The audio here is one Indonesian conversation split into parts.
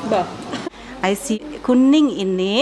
Bah. IC kuning ini.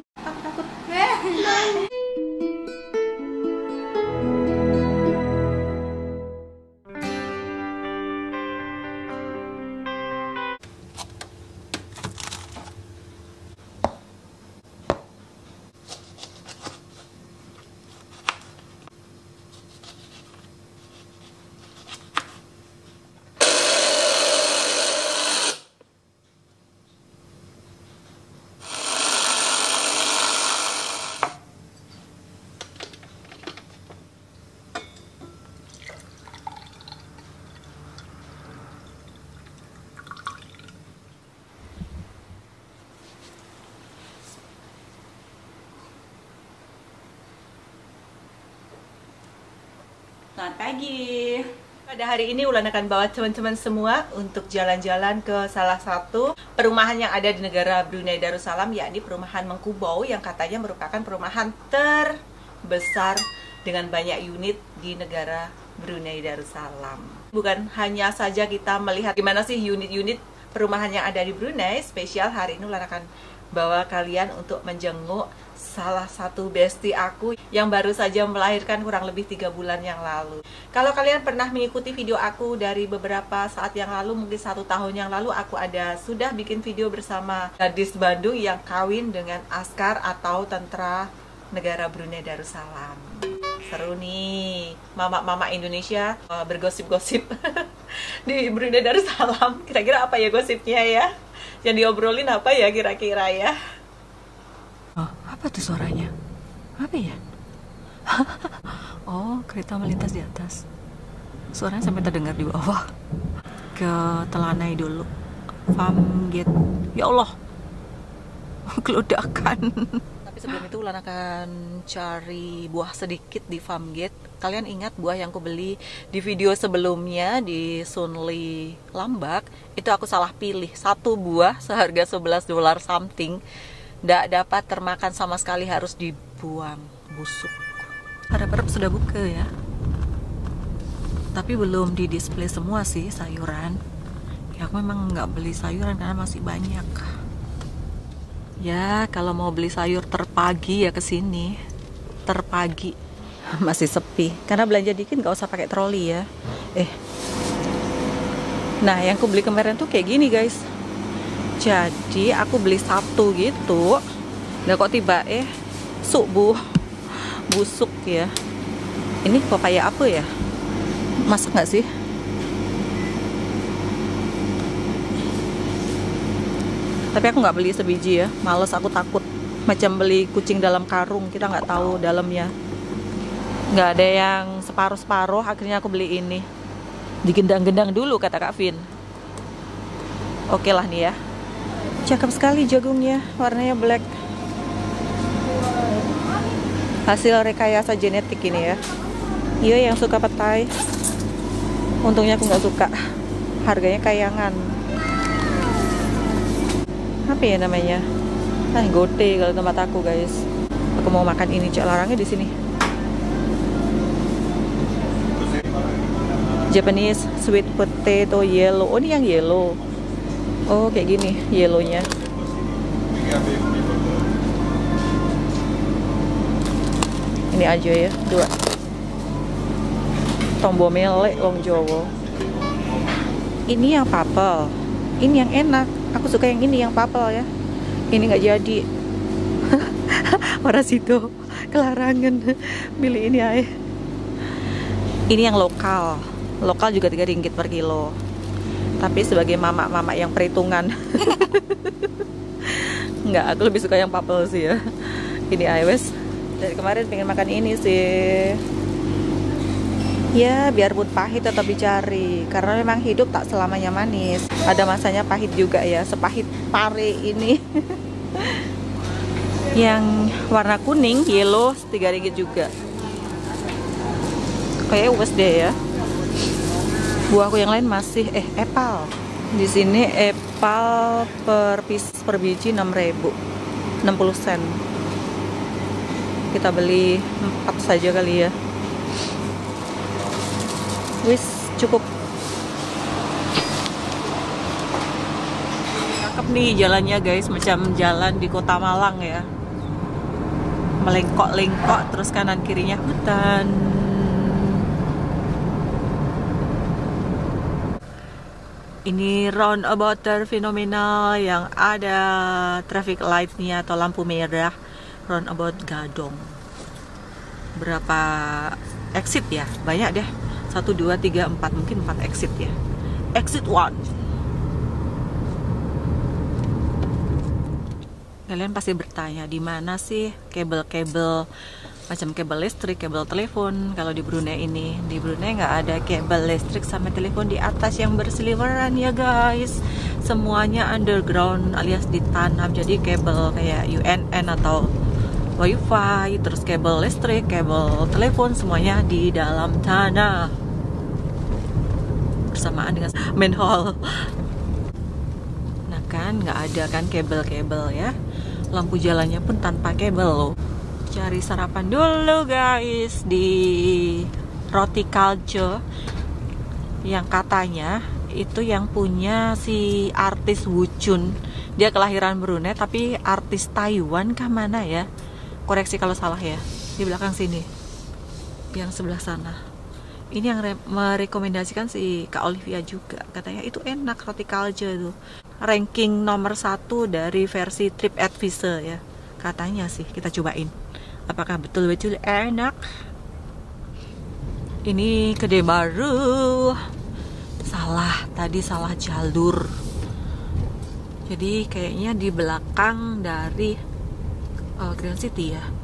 Selamat pagi. Pada hari ini Ulan akan bawa teman-teman semua untuk jalan-jalan ke salah satu perumahan yang ada di negara Brunei Darussalam, yakni perumahan Mengkubau yang katanya merupakan perumahan terbesar dengan banyak unit di negara Brunei Darussalam. Bukan hanya saja kita melihat gimana sih unit-unit perumahan yang ada di Brunei, spesial hari ini Ulan akan bawa kalian untuk menjenguk salah satu bestie aku yang baru saja melahirkan kurang lebih 3 bulan yang lalu. Kalau kalian pernah mengikuti video aku dari beberapa saat yang lalu, mungkin 1 tahun yang lalu, aku sudah bikin video bersama gadis Bandung yang kawin dengan askar atau tentara negara Brunei Darussalam. Seru nih, mama-mama Indonesia bergosip-gosip di Brunei Darussalam. Kira-kira apa ya gosipnya ya? Yang diobrolin apa ya kira-kira ya? Oh, apa tuh suaranya? Apa ya? Oh, kereta melintas di atas. Suaranya sampai terdengar di bawah. Ke Telanai dulu. Farm Gate. Ya Allah. Keledakan. Tapi sebelum itu Ulan akan cari buah sedikit di Farm Gate. Kalian ingat buah yang aku beli di video sebelumnya di Sunli Lambak? Itu aku salah pilih. 1 buah seharga $11 something. Nggak dapat termakan sama sekali, harus dibuang, busuk. Harap-harap sudah buka ya. Tapi belum di display semua sih sayuran. Ya aku memang nggak beli sayuran karena masih banyak. Ya kalau mau beli sayur terpagi ya kesini. Terpagi masih sepi. Karena belanja dikit nggak usah pakai troli ya. Nah yang aku beli kemarin tuh kayak gini guys. Jadi aku beli 1 gitu. Nggak kok tiba subuh busuk ya. Ini papaya apa ya? Masak nggak sih? Tapi aku nggak beli sebiji ya. Males, aku takut. Macam beli kucing dalam karung, kita nggak tahu dalamnya. Nggak ada yang separuh-separuh. Akhirnya aku beli ini. Digendang-gendang dulu kata Kak Vin. Oke lah nih ya. Cakep sekali jagungnya, warnanya black. Hasil rekayasa genetik ini ya. Iya yang suka petai. Untungnya aku nggak suka. Harganya kayangan. Apa ya namanya? Gote kalau tempat aku guys. Aku mau makan ini, cak larangnya di sini. Japanese sweet potato yellow. Oh ini yang yellow. Oh kayak gini yellownya. Ini aja ya 2. Tombo melek wong Jawa. Ini yang papel. Ini yang enak. Aku suka yang ini yang papel ya. Ini nggak jadi. Orang situ kelarangan milih ini aja. Ini yang lokal. Lokal juga Rp3 per kilo. Tapi sebagai mama-mama yang perhitungan nggak, aku lebih suka yang papel sih ya. Ini iWes. Dari kemarin pengen makan ini sih. Ya biarpun pahit tetap dicari. Karena memang hidup tak selamanya manis. Ada masanya pahit juga ya. Sepahit pare ini. Yang warna kuning, yellow, Rp3 juga. Kayak wes deh ya. Buahku yang lain masih apple. Di sini apple per biji 6.000, 60 sen. Kita beli 4 saja kali ya. Wis cukup. Cakep Nih jalannya guys, macam jalan di kota Malang ya. Melengkok-lengkok, terus kanan kirinya hutan. Ini roundabout terfenomenal yang ada traffic light-nya atau lampu merah. Roundabout Gadong. Berapa exit ya? Banyak deh. 1, 2, 3, 4, mungkin 4 exit ya. Exit 1. Kalian pasti bertanya, di mana sih kabel-kabel macam kabel listrik, kabel telepon kalau di Brunei ini? Di Brunei nggak ada kabel listrik sama telepon di atas yang berseliweran ya guys. Semuanya underground alias ditanam. Jadi kabel kayak UNN atau wifi, terus kabel listrik, kabel telepon semuanya di dalam tanah. Bersamaan dengan manhole. Nah kan nggak ada kan kabel-kabel ya. Lampu jalannya pun tanpa kabel loh. Cari sarapan dulu guys di Roti Culture yang katanya itu yang punya si artis Wu Chun. Dia kelahiran Brunei tapi artis Taiwan kah mana ya? Koreksi kalau salah ya. Di belakang sini, yang sebelah sana. Ini yang merekomendasikan si Kak Olivia juga. Katanya itu enak Roti Culture tuh. Ranking nomor 1 dari versi TripAdvisor ya. Katanya sih, kita cobain. Apakah betul-betul enak? Ini Kedai Baru. Salah, tadi salah jalur. Jadi kayaknya di belakang dari Grand City ya.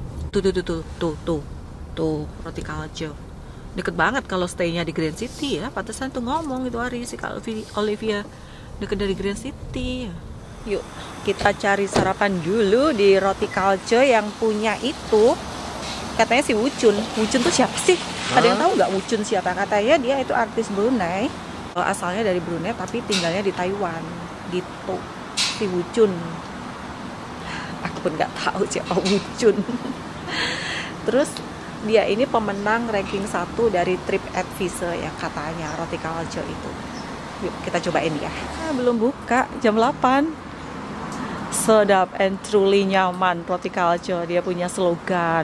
Tuh Roti Culture. Deket banget kalau stay-nya di Grand City ya. Pantesan tuh ngomong itu hari si Kak Olivia deket dari Grand City. Yuk kita cari sarapan dulu di Roti Culture yang punya itu. Katanya si Wu Chun. Wu Chun tuh siapa sih? Ada yang tahu nggak Wu Chun siapa? Katanya dia itu artis Brunei. Asalnya dari Brunei tapi tinggalnya di Taiwan. Gitu. Si Wu Chun. Aku pun nggak tahu siapa Wu Chun. Terus dia ini pemenang ranking 1 dari TripAdvisor yang katanya Roti Culture itu. Yuk kita cobain ya. Belum buka, jam 8. Sedap and truly nyaman Roti Culture. Dia punya slogan.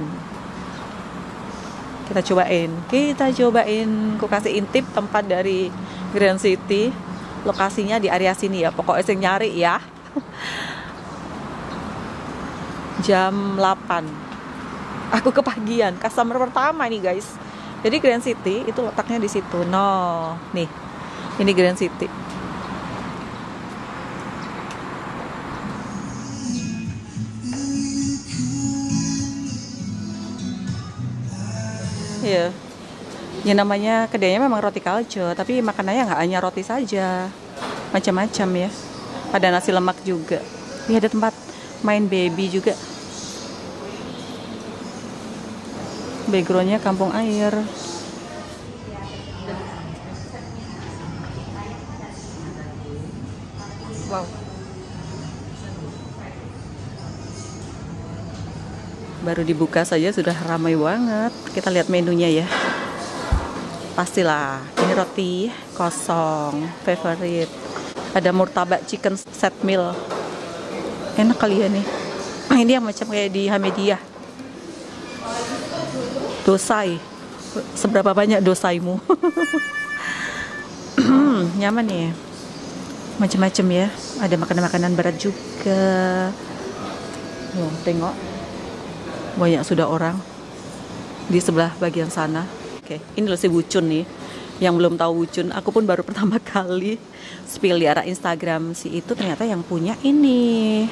Kita cobain. Aku kasih intip tempat dari Grand City. Lokasinya di area sini ya. Pokoknya sing nyari ya. Jam 8. Aku kepagian, customer pertama nih guys. Jadi Grand City itu letaknya di situ. No, nih, ini Grand City. Ya, yang namanya kedainya memang Roti Culture, tapi makanannya nggak hanya roti saja, macam-macam ya. Ada nasi lemak juga. Ini ada tempat main baby juga. Backgroundnya kampung air. Wow. Baru dibuka saja sudah ramai banget. Kita lihat menunya ya. Pastilah, ini roti kosong favorite. Ada murtabak chicken set meal. Enak kali ya nih. Ini yang macam kayak di Hamidiyah. Dosai. Seberapa banyak dosaimu? Nyaman ya. Macam-macam ya. Ada makanan-makanan berat juga. Oh, tengok. Banyak sudah orang di sebelah bagian sana. Oke, ini loh si Wu Chun nih. Yang belum tahu Wu Chun, aku pun baru pertama kali spill di arah Instagram si itu ternyata yang punya ini.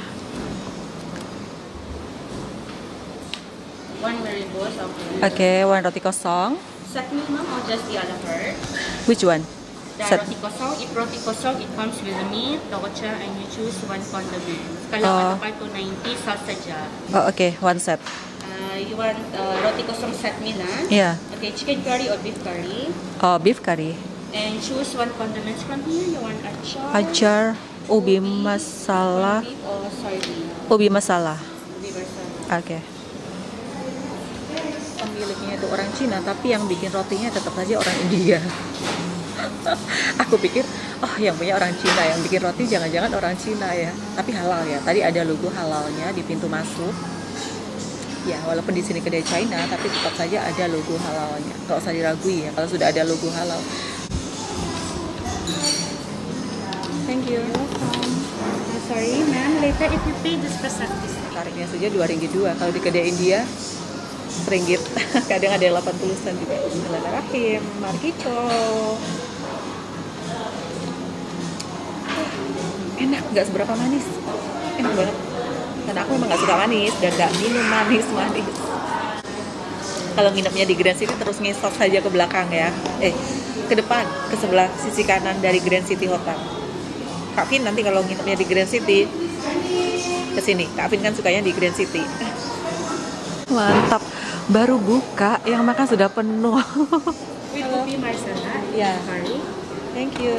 Oke, one roti kosong. Set minimum or just the other part? Which one? The roti kosong, if roti kosong, it comes with the meat, daughter, and you choose one condiment. Kalau ada part 290, sauce saja. Oh, okay, one set. You want roti kosong set meal, huh? Yeah. Okay, chicken curry or beef curry. Oh, beef curry. And choose one condiment from here. You want achar? Achar, ubi masala. Beef or sardine? Ubi masala. Ubi masala. Oke. Pemiliknya itu orang Cina, tapi yang bikin rotinya tetap saja orang India. Aku pikir Oh, yang punya orang Cina, yang bikin roti jangan-jangan orang Cina ya. Tapi halal ya. Tadi ada logo halalnya di pintu masuk. Ya, walaupun di sini kedai China, tapi tetap saja ada logo halalnya. Nggak usah diragui ya, kalau sudah ada logo halal. Thank you. Sorry, ma'am. Later if you pay this percentage. Tarifnya saja Rp2. Kalau di kedai India, RM1. Kadang ada 80 sen juga. Bismillahirrahmanirrahim. Markito. Enak, nggak seberapa manis. Enak banget. Karena aku memang nggak suka manis dan nggak minum manis. Kalau nginepnya di Grand City terus ngesot saja ke belakang ya. Ke depan, ke sebelah sisi kanan dari Grand City Hotel. Kak Vin nanti kalau nginepnya di Grand City ke sini. Kak Vin kan sukanya di Grand City. Mantap. Baru buka, yang makan sudah penuh. With kopi my salad. Ya. Curry. Thank you.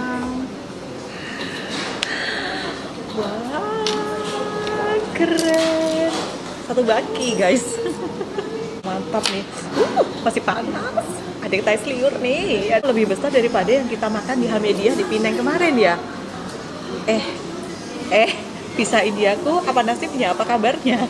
Wah, keren. Satu baki guys. Mantap nih. Masih panas. Ada ketai seliur nih. Lebih besar daripada yang kita makan di Hamedia di Pinang kemarin ya. Visa Indiaku apa nasibnya? Apa kabarnya?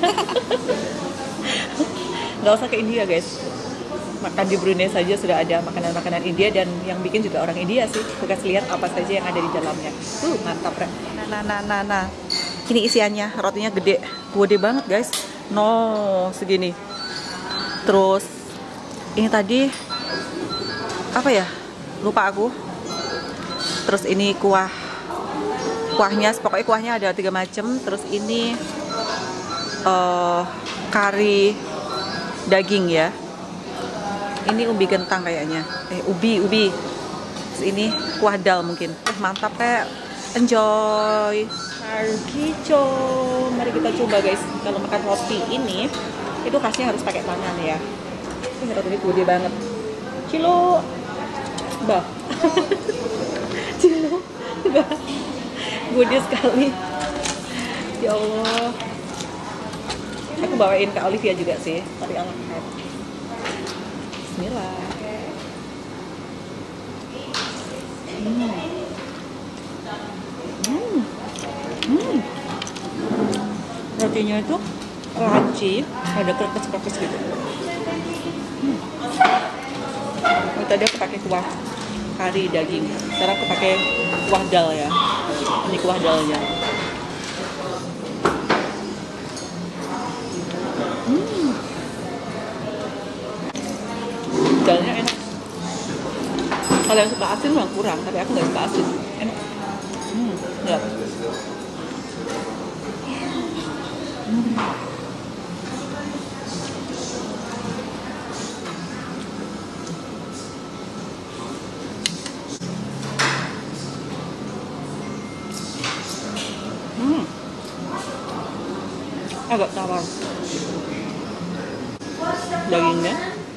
Nggak usah ke India guys. Makan di Brunei saja sudah ada makanan-makanan India dan yang bikin juga orang India sih. Kita lihat apa saja yang ada di dalamnya. Mantap, Re. Nah. Ini isiannya, rotinya gede banget guys. Segini. Terus ini tadi apa ya? Lupa aku. Terus ini kuahnya, pokoknya kuahnya ada 3 macam. Terus ini kari daging ya. Ini ubi kentang kayaknya. Ubi. Terus ini kuah dal mungkin. Mantap kayak. Enjoy. Markicho. Mari kita coba guys. Kalau makan roti ini, itu khasnya harus pakai tangan ya. Ini roti ini gede banget. Cilo. Bah. Cilo. Bah. Gede sekali. Ya Allah. Aku bawain ke Olivia juga sih, tapi anak head. Bismillah. Rotinya itu crunchy, ada kerkes gitu. Tadi aku pakai kuah kari daging, sekarang aku pakai kuah dal ya. Ini kuah dalnya. Dalnya enak. Kalau yang suka asin memang kurang, tapi aku nggak suka asin. Enak. Ya. Agak tawar dagingnya.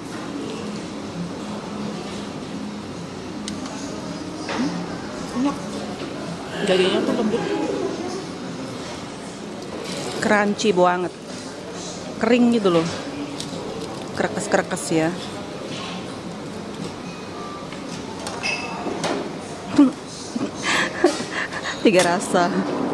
Enak. Dagingnya tuh lembut, crunchy banget, kering gitu loh, kerekes ya. Tiga rasa.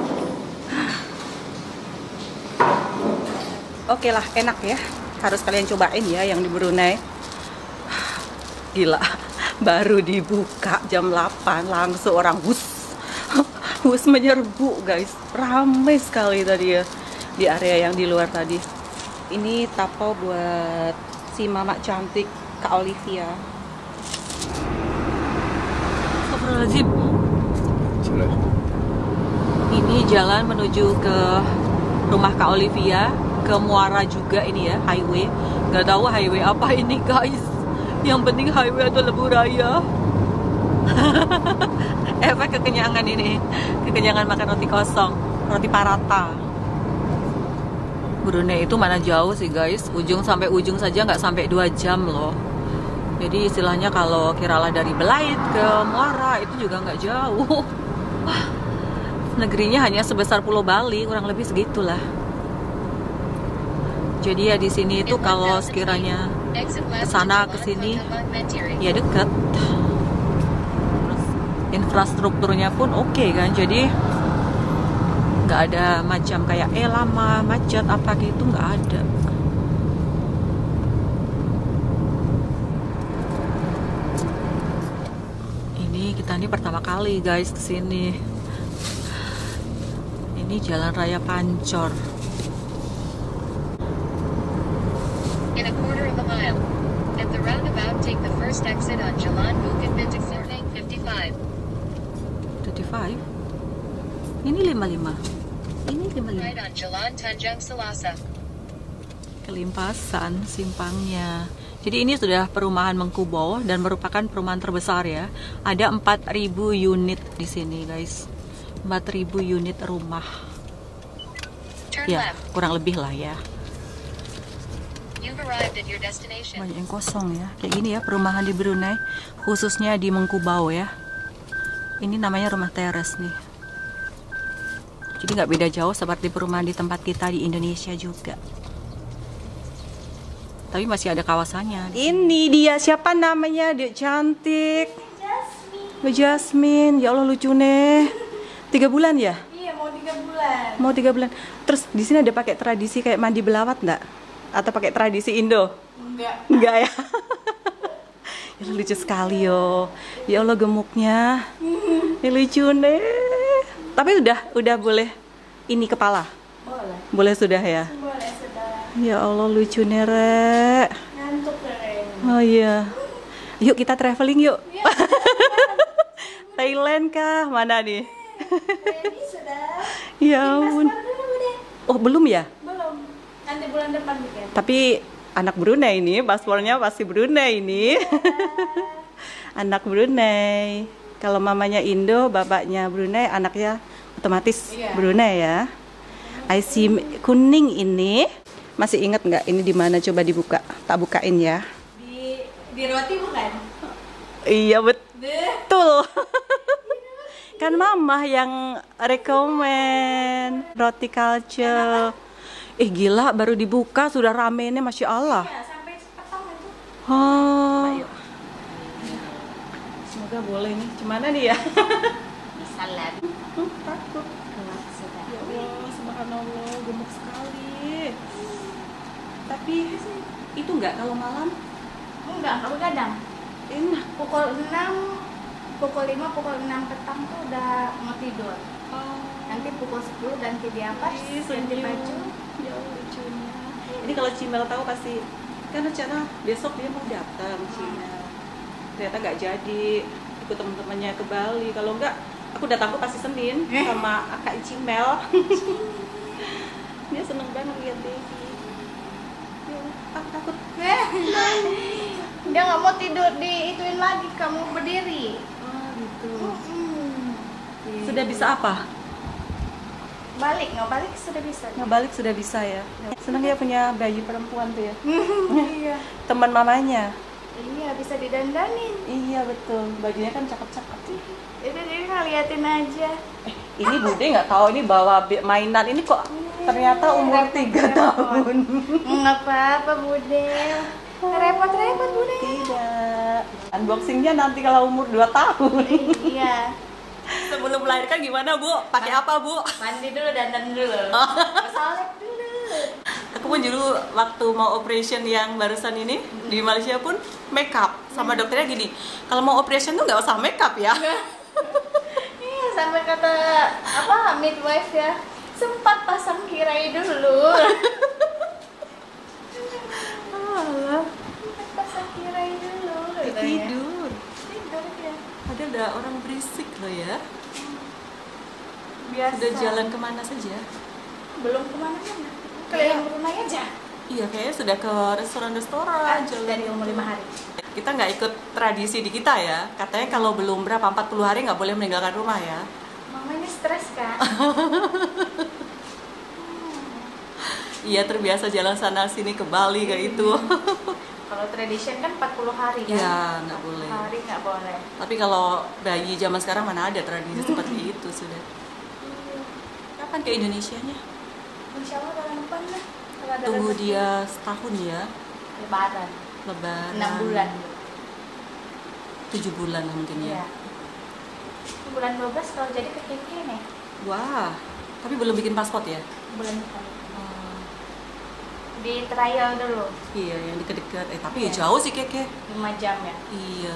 Oke lah, enak ya. Harus kalian cobain ya yang di Brunei. Gila, baru dibuka jam 8 langsung orang hus menyerbu guys. Ramai sekali tadi ya di area yang di luar tadi. Ini tapau buat si mama cantik Kak Olivia. Astagfirullahaladzim. Ini jalan menuju ke rumah Kak Olivia, ke Muara juga ini ya, highway. Gak tahu highway apa ini guys. Yang penting highway atau Lebuh Raya. Efek kekenyangan ini, kekenyangan makan roti kosong, roti parata. Brunei itu mana jauh sih guys, ujung sampai ujung saja nggak sampai 2 jam loh. Jadi istilahnya kalau kiralah dari Belait ke Muara itu juga nggak jauh. Negerinya hanya sebesar Pulau Bali, kurang lebih segitulah. Jadi ya di sini itu kalau sekiranya ke sana ke sini ya dekat. Terus infrastrukturnya pun oke kan, jadi nggak ada macam kayak lama macet apa gitu, nggak ada. Ini kita ini pertama kali guys kesini. Ini Jalan Raya Pancor. In a quarter of a mile. At the roundabout, take the first exit on Jalan Bukit Bintang Simpang 55. 55? Ini 55. Ini 55. Right on Jalan Tanjung Selasa. Kelimpasan simpangnya. Jadi ini sudah perumahan Mengkubo dan merupakan perumahan terbesar ya. Ada 4.000 unit di sini guys. 4.000 unit rumah. Turn Ya, left. kurang lebih lah ya. You've arrived at your destination. Banyak yang kosong ya. Kayak gini ya perumahan di Brunei, khususnya di Mengkubo ya. Ini namanya rumah teres nih. Jadi nggak beda jauh seperti perumahan di tempat kita di Indonesia juga. Tapi masih ada kawasannya. Ini dia, siapa namanya? Dia cantik. Jasmine. Jasmine, ya Allah lucu nih. 3 bulan ya? Iya, mau 3 bulan. Mau 3 bulan. Terus di sini ada pakai tradisi kayak mandi belawat nggak? Atau pakai tradisi Indo? Enggak ya? Ya, lucu sekali yo. Ya Allah gemuknya. Ya, lucu nih. Tapi udah boleh ini kepala? Boleh. Boleh sudah ya? Boleh, sudah. Ya Allah lucu nih, Rek. Ngantuk keren. Oh iya. Yuk kita traveling yuk. Thailand kah? Mana nih? Ini sudah. Ya ampun. Dulu deh. Oh, belum ya? Belum. Nanti bulan depan mungkin. Tapi anak Brunei ini, paspornya pasti Brunei ini. Anak Brunei. Kalau mamanya Indo, bapaknya Brunei, anaknya otomatis Iya. Brunei ya. IC kuning ini masih ingat nggak ini di mana? Coba dibuka, tak bukain ya. Di roti bukan? Iya betul. Kan mama yang rekomen roti culture. Gila baru dibuka sudah rame nih, Masya Allah. Ya, sampai petang itu. Oh. Semoga boleh nih. Gimana nih ya? Salam. Takut. Ya Allah, subhanallah, gemuk sekali. Tapi itu enggak kalau malam Enggak begadang. enak. Pukul 6, pukul 5, pukul 6 petang tuh udah mau tidur. Nanti pukul 10 ganti di atas, ganti baju. Ya Allah, lucunya. Ini kalau Cimel tahu pasti, kan rencana besok dia mau datang Cimel. Ternyata nggak jadi, ikut teman-temannya ke Bali. Kalau enggak, aku datang pasti Senin sama Kak Cimel. Dia seneng banget lihat Devi. Aku takut. Dia nggak mau tidur diituin lagi, kamu berdiri. Oh gitu. Iya. Sudah bisa apa? Balik, nggak balik sudah bisa. Nggak balik sudah bisa ya. Seneng ya punya bayi perempuan tuh ya. Iya. Teman mamanya. Iya, bisa didandanin. Iya betul. Bajunya kan cakep-cakep. Itu jadi ngeliatin aja. Ini Bude nggak tahu ini bawa mainan ini kok ternyata umur 3 tahun. Nggak apa-apa, Bude. Repot-repot, Bude. Tidak. Unboxingnya nanti kalau umur 2 tahun. Iya. Sebelum melahirkan gimana Bu? Pakai apa Bu? Mandi dulu, dandan dulu. Salep dulu. Aku pun dulu waktu mau operation yang barusan ini di Malaysia pun make up sama dokternya gini, kalau mau operation tuh nggak usah make up ya. Iya, sampai kata apa midwife ya, sempat pasang kirai dulu. Alah, Sempat pasang kirai dulu. katanya. tidur. Tidur ya. Ada orang berisik loh ya. Biasa. Udah jalan kemana saja? Belum kemana-mana. Keliling Brunei aja. Iya, kayaknya sudah ke restoran-restoran. Dari umur 5 hari. Kita nggak ikut tradisi di kita ya. Katanya kalau belum berapa 40 hari nggak boleh meninggalkan rumah ya. Mama ini stres kan? Iya, terbiasa jalan sana sini ke Bali kayak itu. Kalau tradition kan 40 hari kan? Iya, nggak boleh. 40 hari nggak boleh. Tapi kalau bayi zaman sekarang mana ada tradisi seperti itu sudah. Kapan ke Indonesianya? Insya Allah tahun depan lah. Kalau ada Tunggu rezeki. dia setahun ya. Lebaran. Lebaran. 6 bulan. 7 bulan lah mungkin ya. Iya. Bulan 12 kalau jadi ke Keke nih. Wah, tapi belum bikin paspor ya? Bulan depan. Di trial dulu. Iya, yang deket-deket. Tapi ya jauh sih Keke. 5 jam ya. Iya.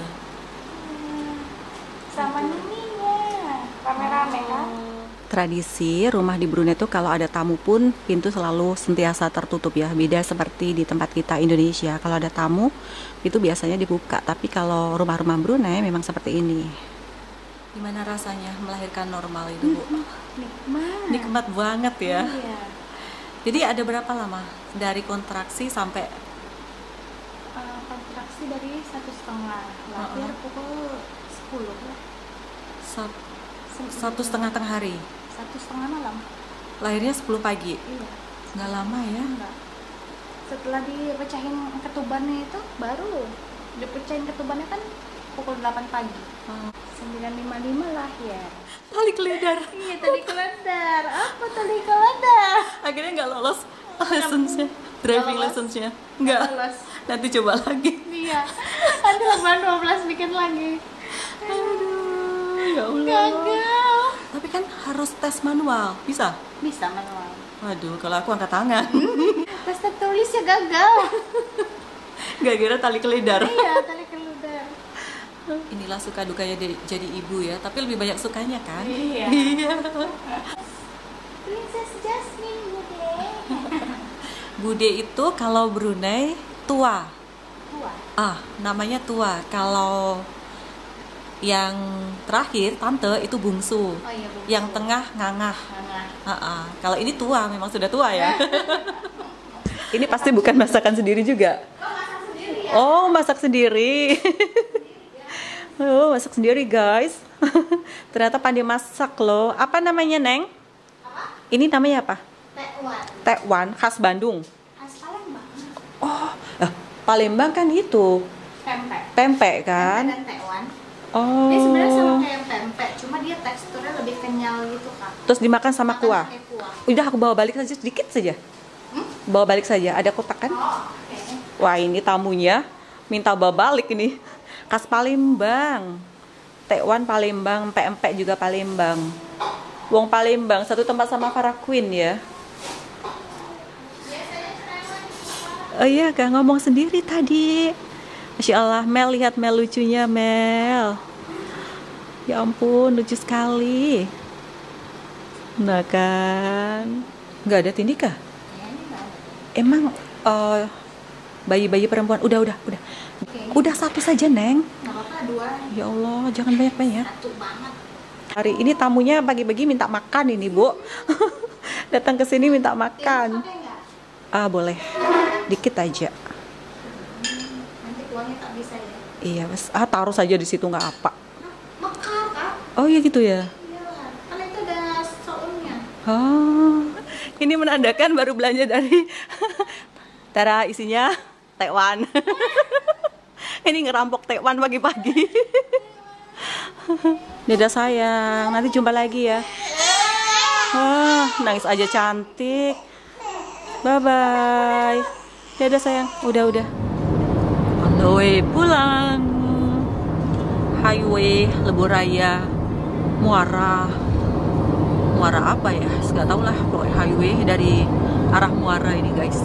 Sama Nininya. Rame-rame kan? Tradisi rumah di Brunei tuh kalau ada tamu pun pintu selalu sentiasa tertutup ya. Beda seperti di tempat kita Indonesia. Kalau ada tamu itu biasanya dibuka. Tapi kalau rumah-rumah Brunei memang seperti ini. Gimana rasanya melahirkan normal itu, Bu? Nikmat. Nikmat banget ya. Iya. Jadi ada berapa lama dari kontraksi sampai Kontraksi dari 1,5. Lahir pukul 10 lah. 1,5 tengah hari? 1,5 malam. Lahirnya 10 pagi? Iya. Nggak lama ya? Enggak. Setelah dipecahin ketubannya itu baru dipecahin ketubannya kan pukul 8 pagi. 9.55 lahir. Tali keledar. Iya, tali keledar. Apa tali keledar? Akhirnya nggak lolos lessons-nya, driving lolos. lessons-nya. Nggak. Lolos. Nanti coba lagi. Iya. Nanti bulan 12 bikin lagi. Aduh, ya Allah. Gagal. Tapi kan harus tes manual, bisa? Bisa manual. Waduh, kalau aku angkat tangan. Tes tertulisnya gagal. Gak kira tali keledar. Iya, tali keledar. Inilah suka dukanya jadi ibu ya, tapi lebih banyak sukanya kan? Iya. Iya. Princess Jasmine Bude. Bude itu kalau Brunei tua. Tua. Namanya tua. Kalau yang terakhir tante itu bungsu. Oh iya, bungsu. Yang tengah ngangah. Ngangah. Kalau ini tua, memang sudah tua ya. Ini pasti bukan masakan sendiri juga. Oh, masak sendiri. Oh, masak sendiri guys. Ternyata pandai masak loh. Apa namanya, Neng? Ini namanya apa? Tekwan. Tekwan, khas Bandung. Khas Palembang. Oh, Palembang kan itu Pempek. pempek kan? Pempek dan tekwan. Oh. Dia sebenarnya sama kayak pempek, cuma dia teksturnya lebih kenyal gitu kan. Terus dimakan sama Makan kuah. pakai kuah. Udah aku bawa balik saja sedikit saja. Bawa balik saja. Ada kotak kan? Oh, oke. Wah, ini tamunya minta bawa balik ini. Khas Palembang. Tekwan Palembang, pempek juga Palembang. Wong Palembang, satu tempat sama Farah Queen ya. Oh iya, gak ngomong sendiri tadi. Masya Allah, Mel, lihat Mel lucunya, Mel. Ya ampun, lucu sekali. Nah kan, nggak ada Tindika? Emang bayi-bayi perempuan, udah. Udah satu saja, Neng. Nggak apa-apa, 2. Ya Allah, jangan banyak-banyak. Satu banget. Hari ini tamunya pagi-pagi minta makan ini, Bu. Datang ke sini minta makan. Pakai nggak? Boleh. Dikit aja. Nanti kuahnya tak bisa ya. Iya, Mas. Taruh saja di situ nggak apa. Mekar kan? Oh, iya gitu ya. Iya, kan itu ada soumnya. Oh. Ini menandakan baru belanja dari Tara, isinya tekwan. Ini ngerampok tekwan pagi-pagi. Dadah sayang, nanti jumpa lagi ya. Nangis aja cantik. Bye-bye. Dadah sayang, udah. On the way pulang. Highway Lebuh Raya Muara apa ya? Nggak tahu lah, pokoknya highway dari arah Muara ini guys.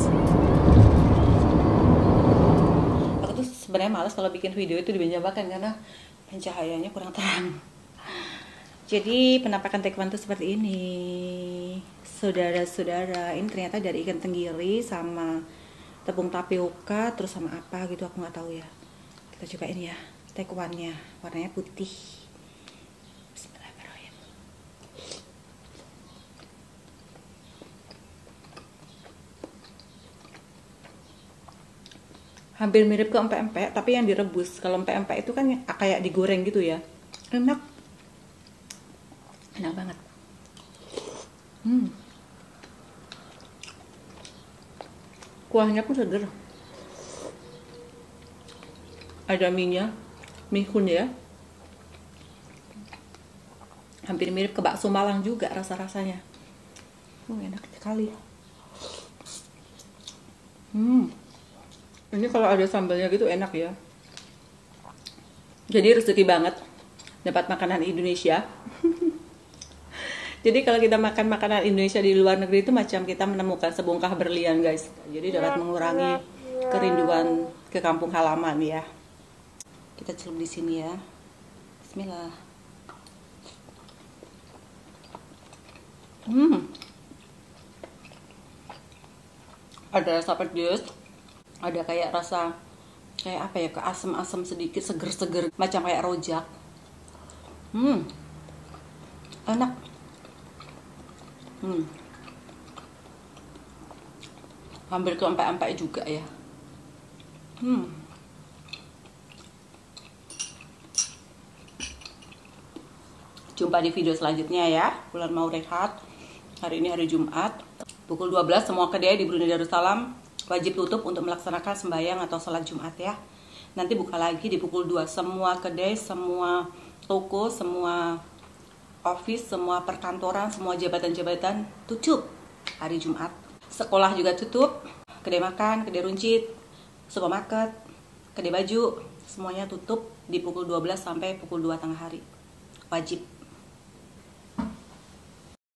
Aku tuh sebenarnya malas kalau bikin video itu di Banjarbakan karena pencahayanya kurang terang. Jadi penampakan tekwan itu seperti ini, saudara-saudara. Ini ternyata dari ikan tenggiri sama tepung tapioka, terus sama apa gitu aku nggak tahu ya. Kita cobain ya tekwannya, warnanya putih. Hampir mirip ke empek-empek, tapi yang direbus. Kalau empek-empek itu kan kayak digoreng gitu ya. Enak banget. Kuahnya pun seger. Ada mie-nya, mie kun ya. Hampir mirip ke bakso Malang juga rasa-rasanya. Enak sekali. Ini kalau ada sambalnya gitu enak ya. Jadi rezeki banget dapat makanan Indonesia. Jadi kalau kita makan makanan Indonesia di luar negeri itu macam kita menemukan sebongkah berlian, guys. Jadi dapat mengurangi kerinduan ke kampung halaman ya. Kita celup di sini ya. Bismillah. Ada rasa pedas, ada kayak rasa kayak apa ya, ke asam-asam sedikit, seger-seger, macam kayak rojak. Enak. Hampir ke empek-empek juga ya. Jumpa di video selanjutnya ya. Bulan mau rehat. Hari ini hari Jumat. Pukul 12 semua kedai di Brunei Darussalam wajib tutup untuk melaksanakan sembahyang atau sholat Jumat ya. Nanti buka lagi di pukul 2. Semua kedai, semua toko, semua office, semua perkantoran, semua jabatan-jabatan tutup hari Jumat. Sekolah juga tutup. Kedai makan, kedai runcit, supermarket, kedai baju, semuanya tutup di pukul 12 sampai pukul 2 tengah hari. Wajib.